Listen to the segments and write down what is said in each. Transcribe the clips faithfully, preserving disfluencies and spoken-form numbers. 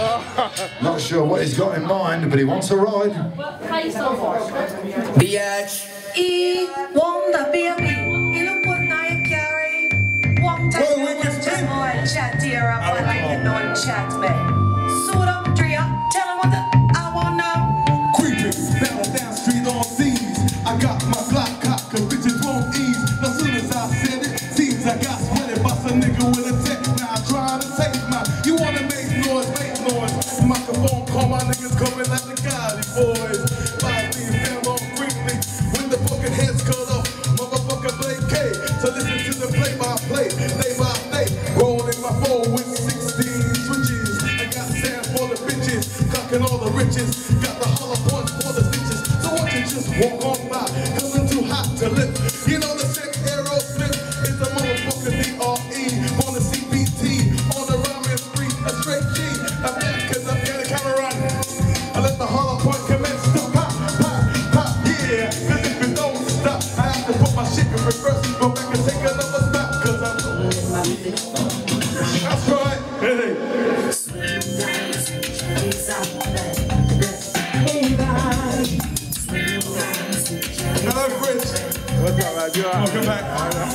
Not sure what he's got in mind, but he wants a ride. Biatch. E wonder baby, you look what I carry. One time you was just boy chat here up but like you don't chat me. Suit up, Drea, tell him what the I want now. Creeping down the down street on C's. I got my block cock, cause bitches won't ease. As soon as I said it, seems I got sweated by some nigga with a tech. Now I'm trying to take my, you wanna make noise, make noise. Microphone call my niggas coming like the Gotti boys. Five these fell on quickly when the fucking heads cut off. Motherfucker Blake K. So listen to the play by play, day by day. Rolling my phone with sixteen switches. I got sand for the bitches, cocking all the riches. Got the hollow points for the stitches. So why don't you just walk on by? Cause I'm too hot to live. You know the sick arrow slip is the motherfucking D R E on the C B T on the rhyming street. A straight G. I'm back cause I'm getting camera run. I let the hollow point commence to pop, pop, pop, yeah. Cause if it don't stop, I have to put my shit in reverse. Go back and take another stop. Cause I'm that's right. Hey. Hello, Fritz. What's up, man? You all right? Welcome back.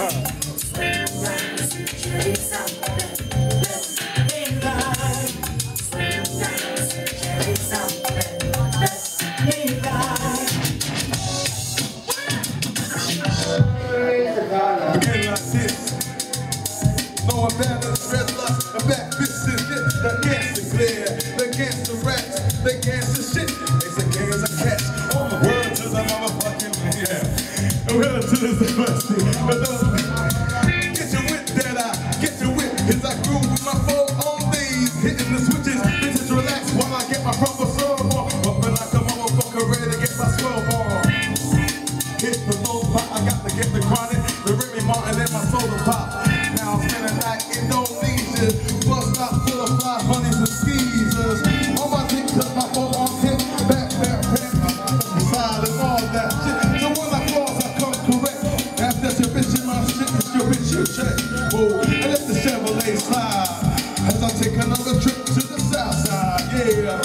Beginning like this. No, I'm bad at the red lust. I'm back, this is it. The gangster clear. The gangster rats. The gangster shit. They say gangs are cats. Oh, the word to the motherfucking yeah. The word to the Sebastian. Get your whip that I get your whip. Cause I grew with my phone on these. Hitting the switches. Bitches relax while I get my proper serve on. Bumping like a motherfucker ready to get my swerve on. Hit the low spot. I got to get the chronic. The Remy Martin and my soda pop. Now I'm spinning like Indonesia. Bust out full of fly bunnies and skeezers. On my dick, cause my phone on hit. Back, back, back, side and all that shit. So when I pause, I come correct. After that's your bitch in my shit, it's your bitch you check. Whoa, I let the Chevrolet slide. As I take another trip to the south side, yeah.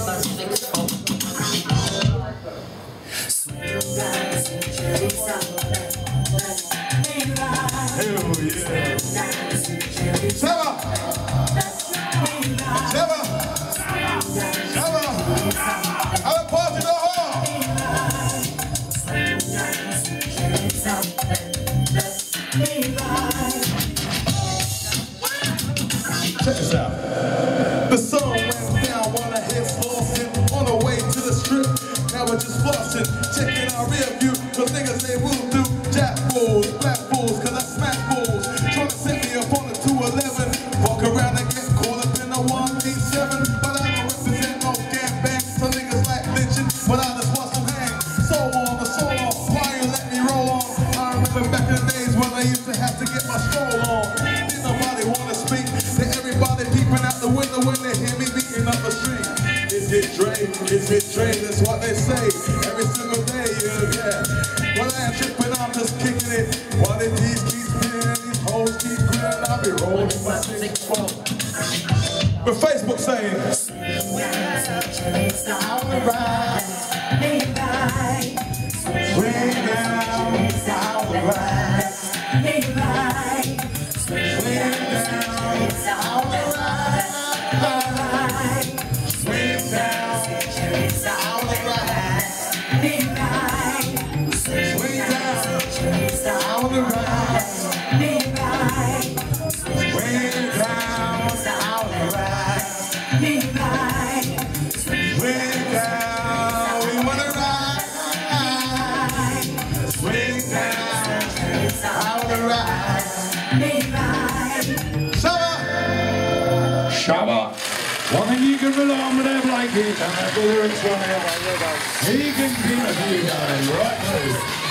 Hell yeah. Seba! Seba! Seba! I will pause it all! Check this out. The sun went down while the heads flossing on the way to the strip. Now we're just flossing, checking our rear view. Cause niggas they will do jack fools, black fools, cause I smack fools. Trying to set me up on the two eleven. Walk around and get caught up in the one eighty-seven. But I don't represent no gangbang. Some niggas like lynching, but I just watch them hang. So on, the so on, why you let me roll on? I remember back in the days when I used to have to get my stroll on. Didn't nobody wanna speak to everybody peeping out the window when they hear me beating up the street. Is it Dre? Is it Dre? That's what they say every single day, yeah, yeah. Well, I ain't tripping, I'm just kicking it. While the D's keep spinning and these hoes keep grinning, I'll be rolling my six four. But Facebook saying, it's alright. Swing down, it's alright. Swing down, it's alright. Swing down, it's alright. Swing down, it's alright. Swing down, it's alright. Swing down, we wanna ride. Swing down, it's alright. Shabba! Shabba. One thing you can rely on with their Blakey, and their lyrics one out. He can keep a few going, right?